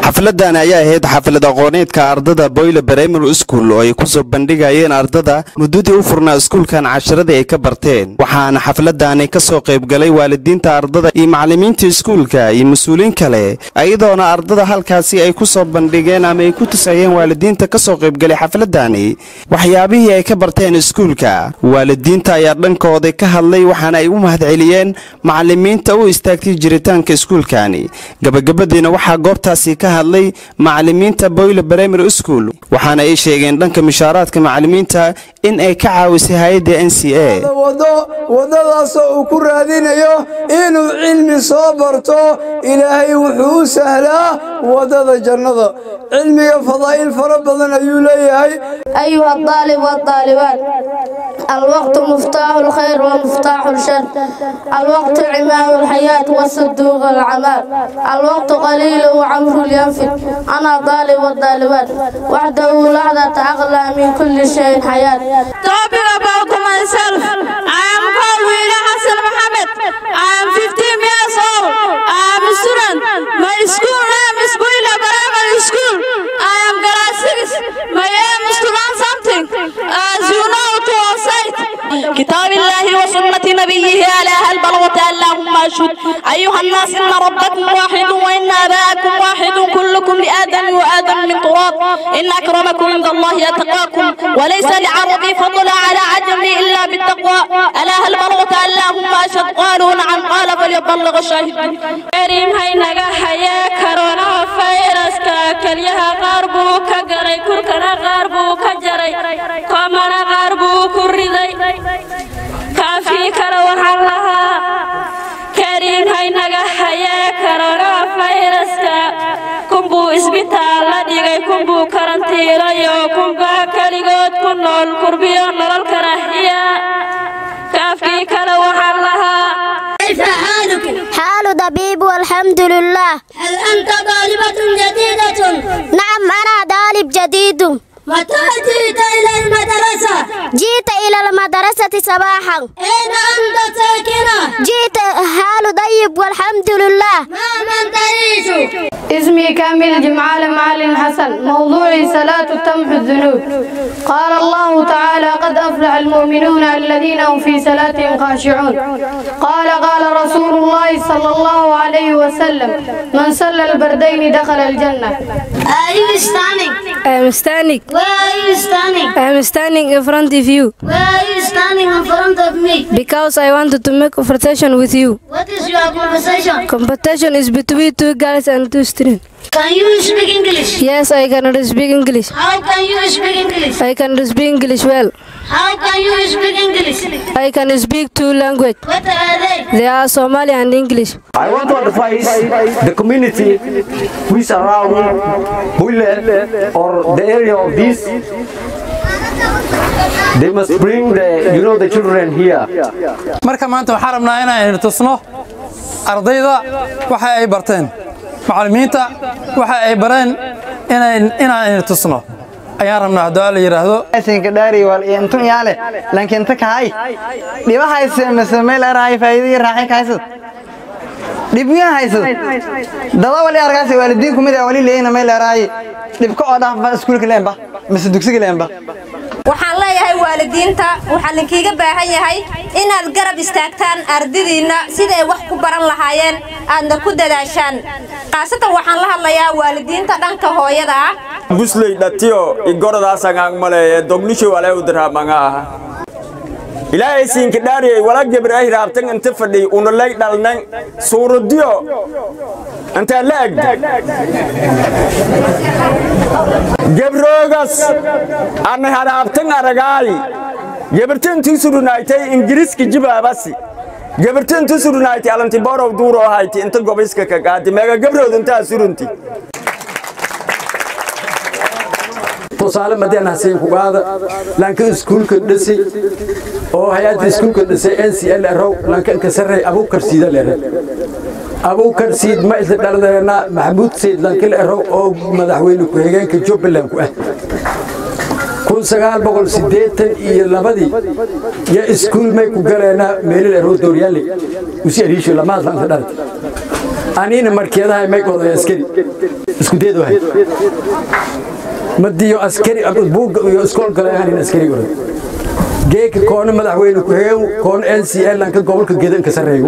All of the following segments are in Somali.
xafladan ayaa ahayd xaflad aqooneedka ardada Boyle Primary School oo ay ku soo bandhigayeen ardada muddadii u furnaa iskuulkan casharada ay ka barteen waxaana xafladan ka soo qayb galay waalidiinta ardada iyo macallimiinta iskuulka iyo mas'uuliin kale ayadoona ardada halkaasi ay ku soo bandhigeen ama ay ku tusayeen waalidiinta ka soo qayb galay xafladani waxyaabihii ay ka barteen iskuulka waalidiinta ayaa dhankooda ka hadlay waxaana ay u mahadceliyeen macallimiinta u istaagtay jiritaanka iskuulkani gabagabadiina waxa goobtaasi ka hadlay macallimiinta Boyle Primary School waxaana ay sheegeen dhanka mishaaraadka macallimiinta in ay ka caawisay hay'adda NCA wadadaas uu ku raadinayo inuu cilmi soo barto ilaahay wuxuu sahlaa wadada jannada cilmiga fadaa'il fara badan ayuu leeyahay أيها الطالب والطالبات الوقت مفتاح الخير ومفتاح الشر الوقت عماد الحياة والصدوق العمال الوقت قليل وعمره الينفد أنا طالب والطالبات وحده لحظة أغلى من كل شيء حياة Talking about myself, I am called Willa Hassan Mohammed. I am 15 years old. I am a student. My school name is Boyle Primary School. I am class 6. My aim is to learn something. As you know, to recite كتاب الله وسنة نبيه على البلغة اللهم أشهد أيها الناس إن ربكم واحد وإن أباءكم واحد كلكم لآدم وآدم من تراب إن أكرمكم عند الله أتقاكم وليس لعربي فضل على عجمي إلا بالتقوى ألا هل بلغت اللهم أشهد قالوا نعم قال فليبلغ الشاهد كريم هينغا حيا كورونا فيروس كليها غربو كجري كركنا غربو كجري كمنا غربو كردي كافي كروح الله كريم هينغا حيا كورونا فيروس كمبو اسبيتال ديغي كمبو كارانتيرا يو كمبا كليغود كنول كربيو نلال كراهيا كافي كروح الله كيف حالك؟ حال طبيب والحمد لله. هل أنت طالبة جديدة؟ نعم أنا طالب جديد. متى جئت إلى المدرسة؟ جئت إلى المدرسة صباحا. أين أنت ساكنة؟ جئت حال طيب والحمد لله. ما من تعيش؟ اسمي كامل جمعال معلم حسن موضوعي صلاة تمحو الذنوب قال الله تعالى قد أفلح المؤمنون الذين هم في صلاتهم خاشعون قال رسول الله صلى الله عليه وسلم من صلى البردين دخل الجنة. Are you standing? I'm standing. Where are you standing? I'm standing in front of you Where are you standing in front of me? because I wanted to make conversation with you. What is your conversation? Competition is between two girls and two students. Can you speak English? Yes, I can speak English. How can you speak English? I can speak English well. How can you speak English? I can speak two languages. What are they? They are Somali and English. I want to advise the community who is around Boyle or the area of this. They must bring the children here. marka maanta waxaan rabnaa inaan tusno ardayda waxa ay barteen macallimiinta waxa ay bareen inaan tusno ayaan rabnaa haddii la yiraahdo aysanka dhaari wal intu yaale laakiin ta kahay dhibahayse meel araay faa'iido raaxay kaysad dhibiyan haysad dada wali argaas waalidiin kumid ah wali leeyna meel araay dhibka oo dhaaf iskuulka leenba mise dugsiga leenba waxaan leeyahay waalidiinta waxaan idinkiga baahan yahay inaad garab istaagtaan ardaydiina sida ay wax ku baran lahaayeen aadna ku dadaashaan qaasatan waxaan la hadlayaa waalidiinta dhanka hooyada ah gusley dhatiyo igoradaas aan maleeyay dognisho wala u diraamanga ah ilaahay siinka dhaariyay wala gabraah raabtan inta fadhi una lay dhalnan suuradiyo anta laag gabrogas ana haraabtan aragaay gabartan tiisurunaaytay ingiriiska jibaabasi gabartan tiisurunaaytay alanti borow duuro hayti inta gobiska ka qaadi meega gabrood inta surunti tusaale madana siin ku qaada laakiin iskuulka dhisay oo hay'adda iskuulka dhisay NCL raw laakiin ka sarreey Abuukar Siida leeyahay Abuukar Siid ma isla dhaladayna Maxamuud Siid laakiin raw oo madaxweyne ku xigeenka Jubbaland ku ah 1982 ya iskuul may ku galeena meel la roo Dooryaale u si ariisho lama hadlan anina markeedahay may qoday askari isku deed wahay madiyo askari buug iyo iskool kale aan askari garo geek koona madaxweyne ku heeyo koon NCL lanka gobolka geedan ka sareeyo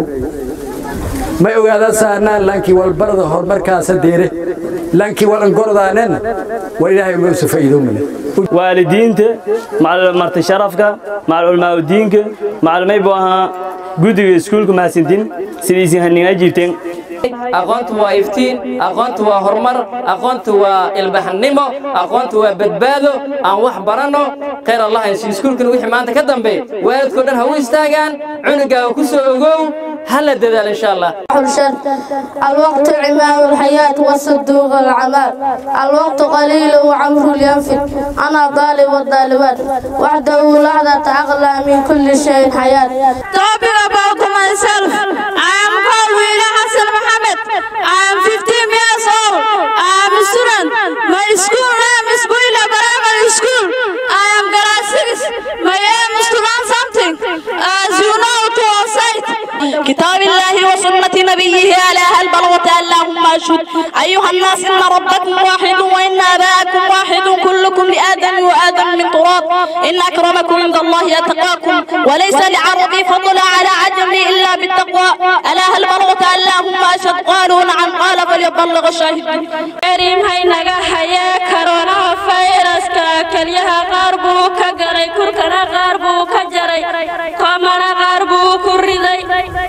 ma ogaada saarna lanki walbarada horumarkaas deere lanki walan gorodaanen waa ilaahay ma soo faa'iido male waalidiinta marti sharafka macluumaad diinka macluumay baaha gudiga iskuulka maasintin sidiisin haniga jirteen aqoontu waa iftiin aqoontu waa horumar aqoontu waa ilbaxnimo aqoontu waa badbaado aan wax barano khayr Allah in iskuulkan wixii maanta ka dambeey waalidku dhan ha u istaagaan cunuga ku soo ogow هلا دلال إن شاء الله. الوقت عماد الحياة والصدوق العمال الوقت قليل وعمره ينفد أنا طالب والطالبات وحده لحظة أغلى من كل شيء حياة. Talking about myself, I am called Wila Hassan Mohammed. I am 15 years old. I am a student. My school name is Buila Primary School. I am class 6. My aim is to learn something. As you know, to recite كتاب الله وسنة نبيه على البلوة اللهم أشهد أيها الناس إن ربكم واحد وإن أباءكم واحد كلكم لآدم وآدم من تراب إن أكرمكم عند الله أتقاكم وليس لعربي فضل على عجمي إلا بالتقوى ألا البلوة اللهم أشهد قالوا نعم قال فليبلغ الشاهد كريم هينغا حيا كورونا فيروس كليها غربو كجري كركنا غربو كجري كمنا غربو كردي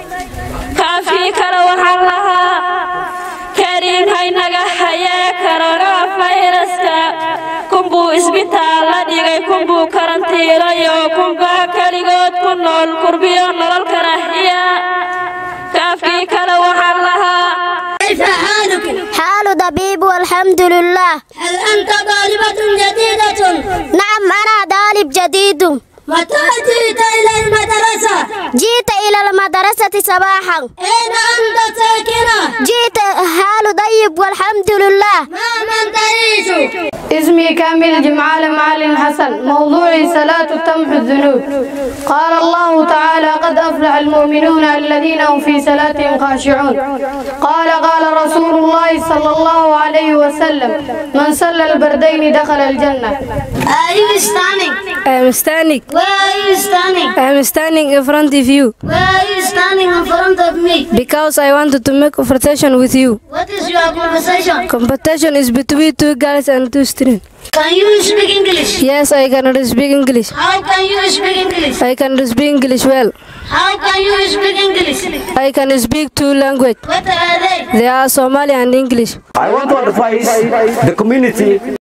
كافي كروح لها كريم هينغا حيا كورونا فيروس كمبو اسبيتال ديغي كمبو كارانتيرا يو كمبا كليغود كنول كربيو نول كراهيا كافي كروح لها كيف حالك؟ حال طبيب والحمد لله. هل أنت طالبة جديدة؟ نعم أنا طالب جديد. متى جئت إلى المدرسة؟ جئت إلى المدرسة صباحا. أين أنت ساكنة؟ جئت حال طيب والحمد لله. ما من تعيش؟ اسمي كامل جمعال معلم حسن موضوعي صلاة تمحو الذنوب. قال الله تعالى قد أفلح المؤمنون الذين هم في صلاتهم خاشعون. قال رسول الله صلى الله عليه وسلم من صلى البردين دخل الجنة. Are you standing? I am standing. Where are you standing? I am standing in front of you. Why are you standing in front of me? Because I wanted to make conversation with you. What is your conversation? Competition is between two girls and two students. Can you speak English? Yes, I can speak English. How can you speak English? I can speak English well. How can you speak English? I can speak two languages. What are they? They are Somali and English. I want to advise the community